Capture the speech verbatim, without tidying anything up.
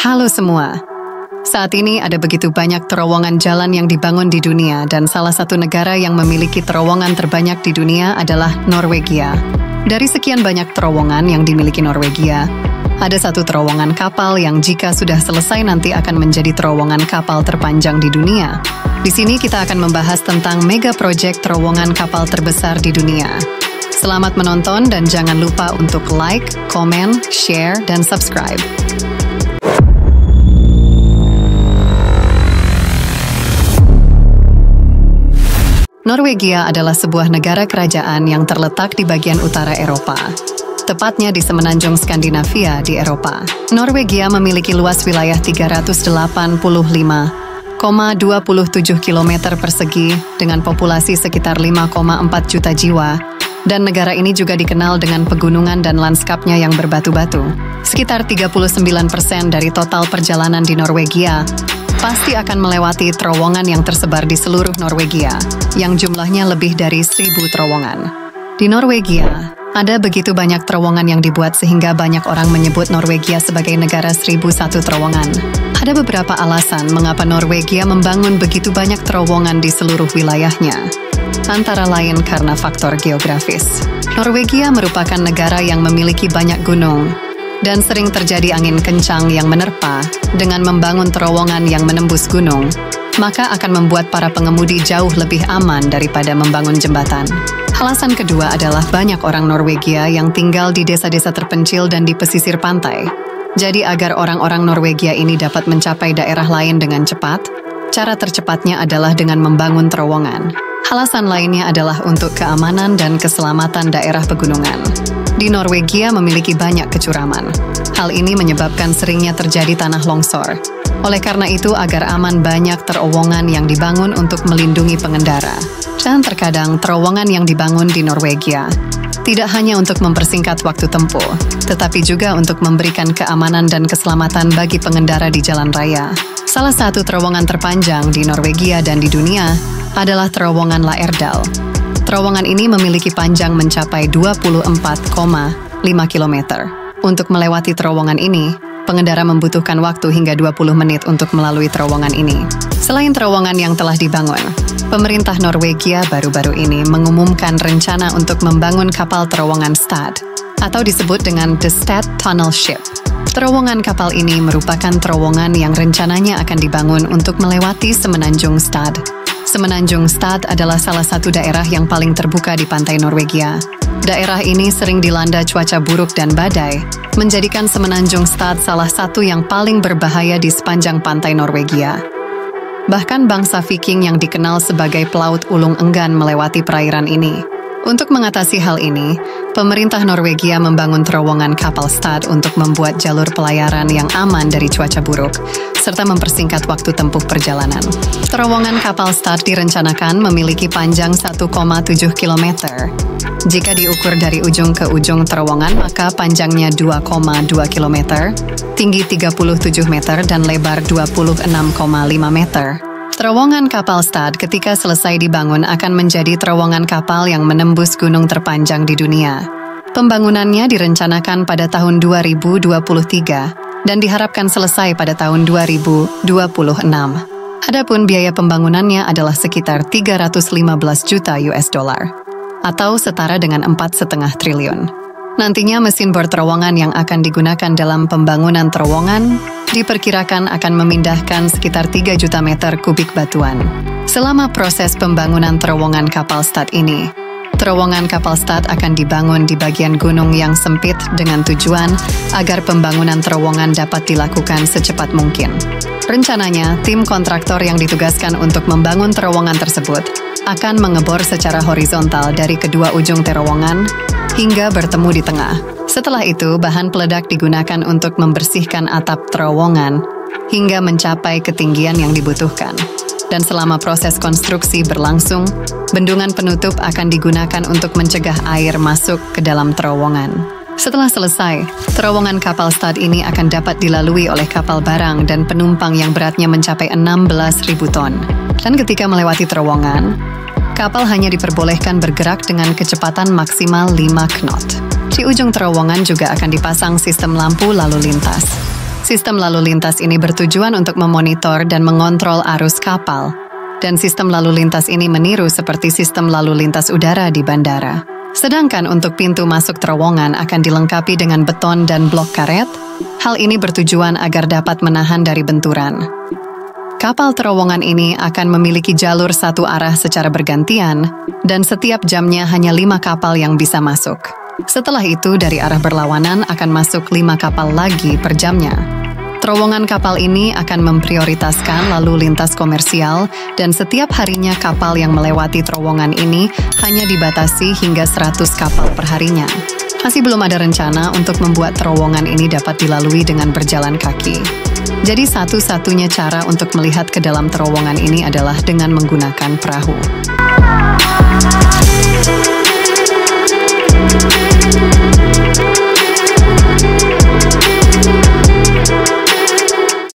Halo semua. Saat ini ada begitu banyak terowongan jalan yang dibangun di dunia dan salah satu negara yang memiliki terowongan terbanyak di dunia adalah Norwegia. Dari sekian banyak terowongan yang dimiliki Norwegia, ada satu terowongan kapal yang jika sudah selesai nanti akan menjadi terowongan kapal terpanjang di dunia. Di sini kita akan membahas tentang mega project terowongan kapal terbesar di dunia. Selamat menonton dan jangan lupa untuk like, komen, share, dan subscribe. Norwegia adalah sebuah negara kerajaan yang terletak di bagian utara Eropa, tepatnya di semenanjung Skandinavia di Eropa. Norwegia memiliki luas wilayah tiga ratus delapan puluh lima koma dua tujuh kilometer persegi dengan populasi sekitar lima koma empat juta jiwa, dan negara ini juga dikenal dengan pegunungan dan lanskapnya yang berbatu-batu. Sekitar tiga puluh sembilan persen dari total perjalanan di Norwegia pasti akan melewati terowongan yang tersebar di seluruh Norwegia, yang jumlahnya lebih dari seribu terowongan. Di Norwegia, ada begitu banyak terowongan yang dibuat sehingga banyak orang menyebut Norwegia sebagai negara seribu satu terowongan. Ada beberapa alasan mengapa Norwegia membangun begitu banyak terowongan di seluruh wilayahnya. Antara lain karena faktor geografis. Norwegia merupakan negara yang memiliki banyak gunung, dan sering terjadi angin kencang yang menerpa. Dengan membangun terowongan yang menembus gunung, maka akan membuat para pengemudi jauh lebih aman daripada membangun jembatan. Alasan kedua adalah banyak orang Norwegia yang tinggal di desa-desa terpencil dan di pesisir pantai. Jadi agar orang-orang Norwegia ini dapat mencapai daerah lain dengan cepat, cara tercepatnya adalah dengan membangun terowongan. Alasan lainnya adalah untuk keamanan dan keselamatan daerah pegunungan. Di Norwegia memiliki banyak kecuraman. Hal ini menyebabkan seringnya terjadi tanah longsor. Oleh karena itu, agar aman banyak terowongan yang dibangun untuk melindungi pengendara. Dan terkadang terowongan yang dibangun di Norwegia tidak hanya untuk mempersingkat waktu tempuh, tetapi juga untuk memberikan keamanan dan keselamatan bagi pengendara di jalan raya. Salah satu terowongan terpanjang di Norwegia dan di dunia adalah terowongan Laerdal. Terowongan ini memiliki panjang mencapai dua puluh empat koma lima kilometer. Untuk melewati terowongan ini, pengendara membutuhkan waktu hingga dua puluh menit untuk melalui terowongan ini. Selain terowongan yang telah dibangun, pemerintah Norwegia baru-baru ini mengumumkan rencana untuk membangun kapal terowongan Stad, atau disebut dengan The Stad Tunnel Ship. Terowongan kapal ini merupakan terowongan yang rencananya akan dibangun untuk melewati semenanjung Stad. Semenanjung Stad adalah salah satu daerah yang paling terbuka di pantai Norwegia. Daerah ini sering dilanda cuaca buruk dan badai, menjadikan semenanjung Stad salah satu yang paling berbahaya di sepanjang pantai Norwegia. Bahkan bangsa Viking yang dikenal sebagai pelaut ulung enggan melewati perairan ini. Untuk mengatasi hal ini, pemerintah Norwegia membangun terowongan kapal Stad untuk membuat jalur pelayaran yang aman dari cuaca buruk, serta mempersingkat waktu tempuh perjalanan. Terowongan kapal Stad direncanakan memiliki panjang satu koma tujuh kilometer. Jika diukur dari ujung ke ujung terowongan, maka panjangnya dua koma dua kilometer, tinggi tiga puluh tujuh meter, dan lebar dua puluh enam koma lima meter. Terowongan kapal Stad ketika selesai dibangun akan menjadi terowongan kapal yang menembus gunung terpanjang di dunia. Pembangunannya direncanakan pada tahun dua ribu dua puluh tiga dan diharapkan selesai pada tahun dua ribu dua puluh enam. Adapun biaya pembangunannya adalah sekitar tiga ratus lima belas juta U S dollar atau setara dengan empat koma lima triliun. Nantinya mesin bor terowongan yang akan digunakan dalam pembangunan terowongan diperkirakan akan memindahkan sekitar tiga juta meter kubik batuan. Selama proses pembangunan terowongan kapal Stad ini, terowongan kapal Stad akan dibangun di bagian gunung yang sempit dengan tujuan agar pembangunan terowongan dapat dilakukan secepat mungkin. Rencananya, tim kontraktor yang ditugaskan untuk membangun terowongan tersebut akan mengebor secara horizontal dari kedua ujung terowongan hingga bertemu di tengah. Setelah itu, bahan peledak digunakan untuk membersihkan atap terowongan hingga mencapai ketinggian yang dibutuhkan. Dan selama proses konstruksi berlangsung, bendungan penutup akan digunakan untuk mencegah air masuk ke dalam terowongan. Setelah selesai, terowongan kapal Stad ini akan dapat dilalui oleh kapal barang dan penumpang yang beratnya mencapai enam belas ribu ton. Dan ketika melewati terowongan, kapal hanya diperbolehkan bergerak dengan kecepatan maksimal lima knot. Di ujung terowongan juga akan dipasang sistem lampu lalu lintas. Sistem lalu lintas ini bertujuan untuk memonitor dan mengontrol arus kapal, dan sistem lalu lintas ini meniru seperti sistem lalu lintas udara di bandara. Sedangkan untuk pintu masuk terowongan akan dilengkapi dengan beton dan blok karet. Hal ini bertujuan agar dapat menahan dari benturan. Kapal terowongan ini akan memiliki jalur satu arah secara bergantian, dan setiap jamnya hanya lima kapal yang bisa masuk. Setelah itu, dari arah berlawanan akan masuk lima kapal lagi per jamnya. Terowongan kapal ini akan memprioritaskan lalu lintas komersial, dan setiap harinya kapal yang melewati terowongan ini hanya dibatasi hingga seratus kapal per harinya. Masih belum ada rencana untuk membuat terowongan ini dapat dilalui dengan berjalan kaki. Jadi satu-satunya cara untuk melihat ke dalam terowongan ini adalah dengan menggunakan perahu.